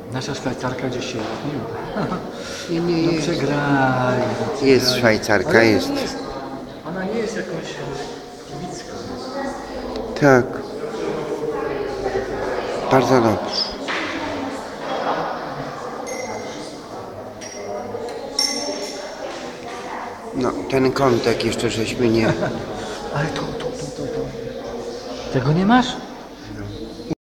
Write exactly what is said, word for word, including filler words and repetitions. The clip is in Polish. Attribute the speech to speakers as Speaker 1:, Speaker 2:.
Speaker 1: Nasza Szwajcarka gdzieś się różniła.
Speaker 2: Nie, nie
Speaker 1: No
Speaker 2: jest.
Speaker 1: przegrali. No
Speaker 2: Jest
Speaker 1: przegrali.
Speaker 2: Szwajcarka,
Speaker 1: Ale ona
Speaker 2: jest.
Speaker 1: nie jest. Ona nie jest jakąś kibicką.
Speaker 2: Tak. Bardzo dobrze. No, ten kątek jeszcze żeśmy nie...
Speaker 1: Ale to, to, to, to, to. Tego nie masz?